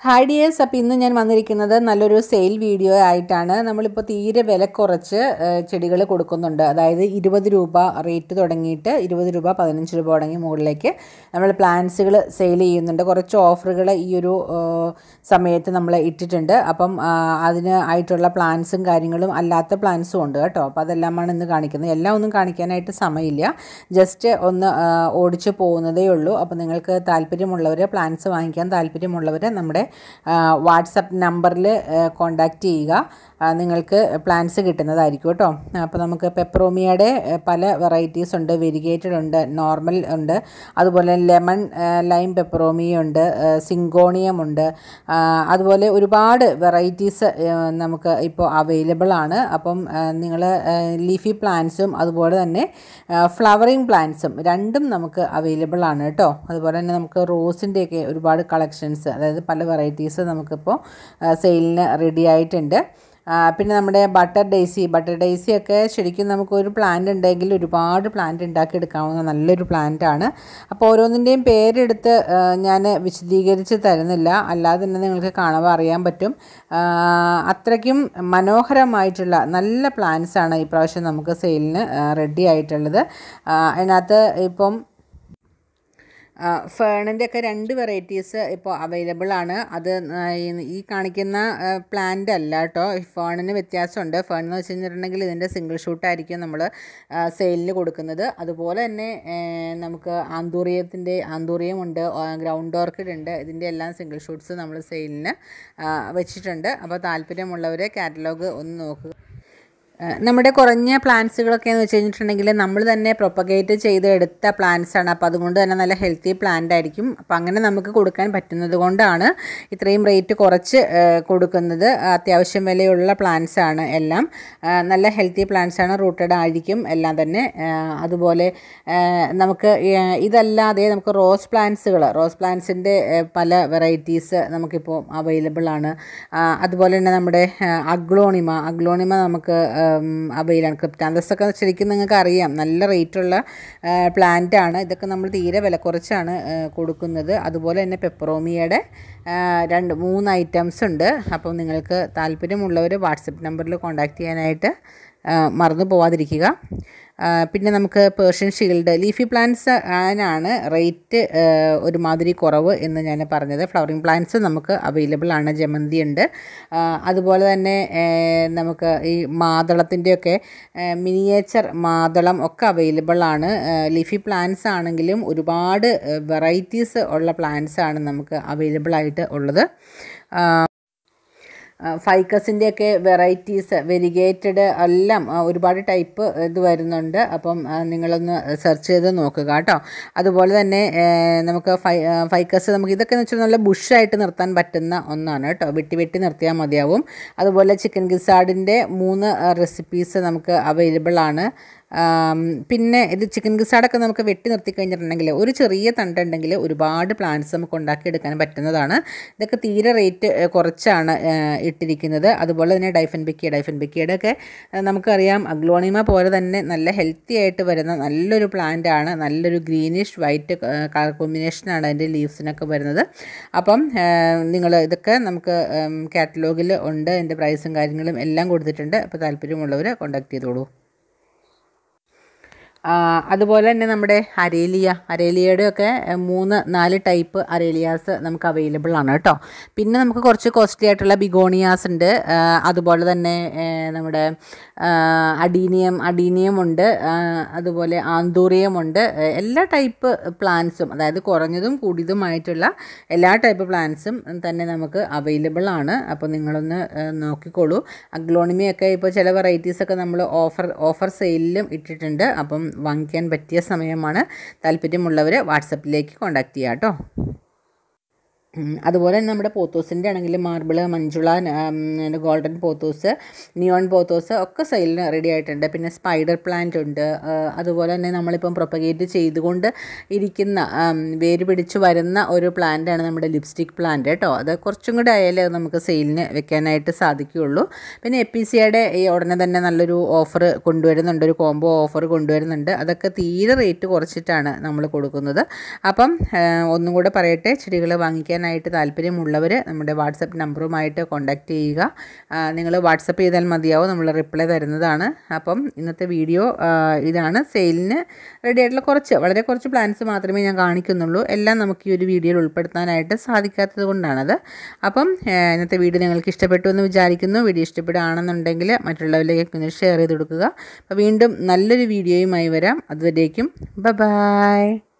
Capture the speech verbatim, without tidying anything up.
Hi dears, അപ്പോൾ ഇന്ന് ഞാൻ വന്നിരിക്കുന്നത് നല്ലൊരു സെയിൽ വീഡിയോ ആയിട്ടാണ്. നമ്മളിപ്പോൾ തീരെ വില കുറച്ച് ചെടികൾ കൊടുക്കുന്നുണ്ട്. അതായത് ഇരുപത് രൂപ റേറ്റ് തുടങ്ങിയിട്ട് ഇരുപത് രൂപ പതിനഞ്ച് രൂപ തുടങ്ങി മുകളിലേക്ക് നമ്മൾ പ്ലാന്റ്സുകൾ സെയിൽ ചെയ്യുന്നുണ്ട്. കുറച്ച് ഓഫറുകൾ ഈ ഒരു സമയത്ത് നമ്മൾ ഇട്ടിട്ടുണ്ട്. അപ്പം അതിന് ആയിട്ടുള്ള പ്ലാന്റ്സും കാര്യങ്ങളും അല്ലാത്ത പ്ലാന്റ്സും ഉണ്ട് കേട്ടോ. അപ്പോൾ അതെല്ലാമാണ് ഇന്ന് കാണിക്കുന്നത്. എല്ലാം ഒന്നും കാണിക്കാനായിട്ട് സമയമില്ല, ജസ്റ്റ് ഒന്ന് ഓടിച്ച് പോകുന്നതേ ഉള്ളൂ. അപ്പോൾ നിങ്ങൾക്ക് താല്പര്യമുള്ളവർ, പ്ലാന്റ്സ് വാങ്ങിക്കാൻ താല്പര്യമുള്ളവർ നമ്മുടെ വാട്സപ്പ് നമ്പറിൽ കോൺടാക്റ്റ് ചെയ്യുക. നിങ്ങൾക്ക് പ്ലാന്റ്സ് കിട്ടുന്നതായിരിക്കും കേട്ടോ. അപ്പോൾ നമുക്ക് പെപ്പറോമിയയുടെ പല വെറൈറ്റീസ് ഉണ്ട്. വെരിഗേറ്റഡ് ഉണ്ട്, നോർമൽ ഉണ്ട്, അതുപോലെ ലെമൺ ലൈം പെപ്പറോമിയ ഉണ്ട്, സിങ്കോണിയം ഉണ്ട്. അതുപോലെ ഒരുപാട് വെറൈറ്റീസ് നമുക്ക് ഇപ്പോൾ അവൈലബിൾ ആണ്. അപ്പം നിങ്ങൾ ലീഫി പ്ലാന്റ്സും അതുപോലെ തന്നെ ഫ്ലവറിങ് പ്ലാന്റ്സും രണ്ടും നമുക്ക് അവൈലബിൾ ആണ് കേട്ടോ. അതുപോലെ തന്നെ നമുക്ക് റോസിൻ്റെയൊക്കെ ഒരുപാട് കളക്ഷൻസ്, അതായത് പല വെറൈറ്റീസ് നമുക്കിപ്പോൾ സെയിലിന് റെഡി ആയിട്ടുണ്ട്. പിന്നെ നമ്മുടെ ബട്ടർ ഡേയ്സി ബട്ടർ ഡേയ്സി ഒക്കെ ശരിക്കും നമുക്കൊരു പ്ലാന്റ് ഉണ്ടെങ്കിൽ ഒരുപാട് പ്ലാന്റ് ഉണ്ടാക്കിയെടുക്കാവുന്ന നല്ലൊരു പ്ലാന്റാണ്. അപ്പോൾ ഓരോന്നിൻ്റെയും പേരെടുത്ത് ഞാൻ വിശദീകരിച്ച് തരുന്നില്ല, അല്ലാതെ തന്നെ നിങ്ങൾക്ക് കാണുമ്പോൾ അറിയാൻ പറ്റും. അത്രയ്ക്കും മനോഹരമായിട്ടുള്ള നല്ല പ്ലാന്റ്സാണ് ഈ പ്രാവശ്യം നമുക്ക് സെയിലിന് റെഡി ആയിട്ടുള്ളത്. അതിനകത്ത് ഇപ്പം ഫേണിൻ്റെ ഒക്കെ രണ്ട് വെറൈറ്റീസ് ഇപ്പോൾ അവൈലബിൾ ആണ്. അത് ഈ കാണിക്കുന്ന പ്ലാന്റ് അല്ല കേട്ടോ. ഫേണിന് വ്യത്യാസമുണ്ട്. ഫേൺ എന്ന് വെച്ച് കഴിഞ്ഞിട്ടുണ്ടെങ്കിൽ ഇതിൻ്റെ സിംഗിൾ ഷൂട്ടായിരിക്കും നമ്മൾ സെയിലിന് കൊടുക്കുന്നത്. അതുപോലെ തന്നെ നമുക്ക് ആന്തൂറിയത്തിൻ്റെ ആന്തൂറിയമുണ്ട്, ഗ്രൗണ്ട് ഓർക്കിഡ് ഉണ്ട്. ഇതിൻ്റെ എല്ലാം സിംഗിൾ ഷൂട്ട്സ് നമ്മൾ സെയിലിന് വെച്ചിട്ടുണ്ട്. അപ്പോൾ താല്പര്യമുള്ളവർ കാറ്റലോഗ് ഒന്ന് നോക്കുക. നമ്മുടെ കുറഞ്ഞ പ്ലാന്റ്സുകളൊക്കെ എന്ന് വെച്ച് കഴിഞ്ഞിട്ടുണ്ടെങ്കിൽ നമ്മൾ തന്നെ പ്രൊപ്പഗേറ്റ് ചെയ്ത് എടുത്ത പ്ലാന്റ്സാണ്. അപ്പോൾ അതുകൊണ്ട് തന്നെ നല്ല ഹെൽത്തി പ്ലാന്റ് ആയിരിക്കും. അപ്പോൾ അങ്ങനെ നമുക്ക് കൊടുക്കാൻ പറ്റുന്നത് കൊണ്ടാണ് ഇത്രയും റേറ്റ് കുറച്ച് കൊടുക്കുന്നത്. അത്യാവശ്യം വിലയുള്ള പ്ലാന്റ്സാണ് എല്ലാം. നല്ല ഹെൽത്തി പ്ലാന്റ്സാണ്, റൂട്ടഡ് ആയിരിക്കും എല്ലാം തന്നെ. അതുപോലെ നമുക്ക് ഇതല്ലാതെ നമുക്ക് റോസ് പ്ലാന്റ്സുകൾ റോസ് പ്ലാന്റ്സിൻ്റെ പല വെറൈറ്റീസ് നമുക്കിപ്പോൾ അവൈലബിൾ ആണ്. അതുപോലെ തന്നെ നമ്മുടെ അഗ്ലോണിമ അഗ്ലോണിമ നമുക്ക് അവൈലാണ്. ക്രിപ്റ്റാന്തസ് ഒക്കെ ശരിക്കും നിങ്ങൾക്ക് അറിയാം, നല്ല റേറ്റുള്ള പ്ലാന്റ് ആണ്. ഇതൊക്കെ നമ്മൾ തീരെ വില കുറച്ചാണ് കൊടുക്കുന്നത്. അതുപോലെ തന്നെ പെപ്പറോമിയയുടെ രണ്ട് മൂന്ന് ഐറ്റംസ് ഉണ്ട്. അപ്പം നിങ്ങൾക്ക് താല്പര്യമുള്ളവർ വാട്സപ്പ് നമ്പറിൽ കോൺടാക്റ്റ് ചെയ്യാനായിട്ട് മറന്നു പോവാതിരിക്കുക. പിന്നെ നമുക്ക് പേർഷ്യൻ ഷീൽഡ് ലീഫി പ്ലാന്റ്സ് ആണ് റേറ്റ് ഒരുമാതിരി കുറവ് എന്ന് ഞാൻ പറഞ്ഞത്. ഫ്ലവറിങ് പ്ലാന്റ്സ് നമുക്ക് അവൈലബിൾ ആണ്. ജമന്തി ഉണ്ട്. അതുപോലെ തന്നെ നമുക്ക് ഈ മാതളത്തിൻ്റെയൊക്കെ മിനിയേച്ചർ മാതളം ഒക്കെ അവൈലബിൾ ആണ്. ലീഫി പ്ലാന്റ്സ് ആണെങ്കിലും ഒരുപാട് വെറൈറ്റീസ് ഉള്ള പ്ലാന്റ്സ് ആണ് നമുക്ക് അവൈലബിൾ ആയിട്ട് ഉള്ളത്. ഫൈക്കസിൻ്റെയൊക്കെ വെറൈറ്റീസ് വെരിഗേറ്റഡ് എല്ലാം ഒരുപാട് ടൈപ്പ് ഇത് വരുന്നുണ്ട്. അപ്പം നിങ്ങളൊന്ന് സെർച്ച് ചെയ്ത് നോക്കുക കേട്ടോ. അതുപോലെ തന്നെ നമുക്ക് ഫൈ ഫൈക്കസ് നമുക്ക് ഇതൊക്കെ എന്ന് വെച്ചാൽ നല്ല ബുഷായിട്ട് നിർത്താൻ പറ്റുന്ന ഒന്നാണ് കേട്ടോ. വെട്ടി വെട്ടി നിർത്തിയാൽ മതിയാവും. അതുപോലെ ചിക്കൻ ഗിസാർഡിൻ്റെ മൂന്ന് റെസിപ്പീസ് നമുക്ക് അവൈലബിൾ ആണ്. പിന്നെ ഇത് ചിക്കൻ ഗിസാർഡൊക്കെ നമുക്ക് വെട്ടി നിർത്തി കഴിഞ്ഞിട്ടുണ്ടെങ്കിൽ ഒരു ചെറിയ തണ്ടുണ്ടെങ്കിൽ ഒരുപാട് പ്ലാന്റ്സ് നമുക്ക് ഉണ്ടാക്കിയെടുക്കാൻ പറ്റുന്നതാണ്. ഇതൊക്കെ തീരെ റേറ്റ് കുറച്ചാണ് ഇട്ടിരിക്കുന്നത്. അതുപോലെ തന്നെ ഡൈഫൻബിക്കിയ ഡൈഫൻബിക്കിയുടെ ഒക്കെ നമുക്കറിയാം അഗ്ലോണിമ പോലെ തന്നെ നല്ല ഹെൽത്തി ആയിട്ട് വരുന്ന നല്ലൊരു പ്ലാന്റ് ആണ്. നല്ലൊരു ഗ്രീനിഷ് വൈറ്റ് കളർ കോമ്പിനേഷനാണ് അതിൻ്റെ ലീവ്സിനൊക്കെ വരുന്നത്. അപ്പം നിങ്ങൾ ഇതൊക്കെ നമുക്ക് കാറ്റലോഗിൽ ഉണ്ട്. അതിൻ്റെ പ്രൈസും കാര്യങ്ങളും എല്ലാം കൊടുത്തിട്ടുണ്ട്. അപ്പോൾ താല്പര്യമുള്ളവർ കോൺടാക്ട് ചെയ്തോളൂ. അതുപോലെ തന്നെ നമ്മുടെ അരേലിയ അരേലിയയുടെ ഒക്കെ മൂന്ന് നാല് ടൈപ്പ് അരേലിയാസ് നമുക്ക് അവൈലബിൾ ആണ് കേട്ടോ. പിന്നെ നമുക്ക് കുറച്ച് കോസ്റ്റ്ലി ആയിട്ടുള്ള ബിഗോണിയാസ് ഉണ്ട്. അതുപോലെ തന്നെ നമ്മുടെ അഡീനിയം അഡീനിയം ഉണ്ട്. അതുപോലെ ആന്തൂറിയം ഉണ്ട്. എല്ലാ ടൈപ്പ് പ്ലാന്റ്സും, അതായത് കുറഞ്ഞതും കൂടിയതുമായിട്ടുള്ള എല്ലാ ടൈപ്പ് പ്ലാന്റ്സും തന്നെ നമുക്ക് അവൈലബിൾ ആണ്. അപ്പോൾ നിങ്ങളൊന്ന് നോക്കിക്കോളൂ. അഗ്ലോണിമയൊക്കെ ഇപ്പോൾ ചില വെറൈറ്റീസൊക്കെ നമ്മൾ ഓഫർ ഓഫർ സെയിലിലും ഇട്ടിട്ടുണ്ട്. അപ്പം വാങ്ങിക്കാൻ പറ്റിയ സമയമാണ്. താല്പര്യമുള്ളവർ വാട്സപ്പിലേക്ക് കോൺടാക്റ്റ് ചെയ്യാം കേട്ടോ. അതുപോലെ തന്നെ നമ്മുടെ പോത്തോസിൻ്റെ ആണെങ്കിൽ marble, Manjula, golden pothos, neon pothos ഒക്കെ സെയിലിന് റെഡി ആയിട്ടുണ്ട്. പിന്നെ സ്പൈഡർ പ്ലാന്റ് ഉണ്ട്. അതുപോലെ തന്നെ നമ്മളിപ്പം പ്രൊപ്പഗേറ്റ് ചെയ്തുകൊണ്ട് ഇരിക്കുന്ന വേര് പിടിച്ച് വരുന്ന ഒരു പ്ലാന്റാണ് നമ്മുടെ ലിപ്സ്റ്റിക് പ്ലാന്റ് കേട്ടോ. അത് കുറച്ചും കൂടെ ആയാലേ നമുക്ക് സെയിലിന് വെക്കാനായിട്ട് സാധിക്കുകയുള്ളൂ. പിന്നെ എപ്പിസിയുടെ ഈ ഉടനെ തന്നെ നല്ലൊരു ഓഫർ കൊണ്ടുവരുന്നുണ്ട്, ഒരു കോംബോ ഓഫർ കൊണ്ടുവരുന്നുണ്ട്. അതൊക്കെ തീരെ റേറ്റ് കുറച്ചിട്ടാണ് നമ്മൾ കൊടുക്കുന്നത്. അപ്പം ഒന്നും കൂടെ പറയട്ടെ, ചെടികൾ വാങ്ങിക്കാൻ ചെയ്യാനായിട്ട് താല്പര്യമുള്ളവർ നമ്മുടെ വാട്സപ്പ് നമ്പറുമായിട്ട് കോൺടാക്റ്റ് ചെയ്യുക. നിങ്ങൾ വാട്സപ്പ് ചെയ്താൽ മതിയാവും, നമ്മൾ റിപ്ലൈ തരുന്നതാണ്. അപ്പം ഇന്നത്തെ വീഡിയോ ഇതാണ്. സെയിലിന് റെഡി ആയിട്ടുള്ള കുറച്ച് വളരെ കുറച്ച് പ്ലാൻസ് മാത്രമേ ഞാൻ കാണിക്കുന്നുള്ളൂ. എല്ലാം നമുക്ക് ഈ ഒരു വീഡിയോയിൽ ഉൾപ്പെടുത്താനായിട്ട് സാധിക്കാത്തത് കൊണ്ടാണത്. അപ്പം ഇന്നത്തെ വീഡിയോ നിങ്ങൾക്ക് ഇഷ്ടപ്പെട്ടു എന്ന് വിചാരിക്കുന്നു. വീഡിയോ ഇഷ്ടപ്പെടുകയാണെന്നുണ്ടെങ്കിൽ മറ്റുള്ളവരിലേക്ക് ഒന്ന് ഷെയർ ചെയ്ത് കൊടുക്കുക. അപ്പോൾ വീണ്ടും നല്ലൊരു വീഡിയോയുമായി വരാം. അതുവരേക്കും ബൈ ബൈ.